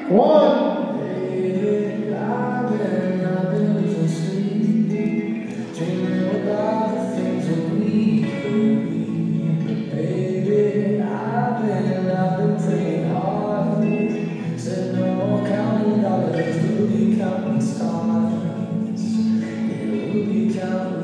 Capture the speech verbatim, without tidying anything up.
One. Baby, I've been, I've been losing sleep, dreaming about the things that we could be. Baby, I've been, I've been praying hard. Said no more counting dollars, we'll be counting stars. Yeah, we'll be counting.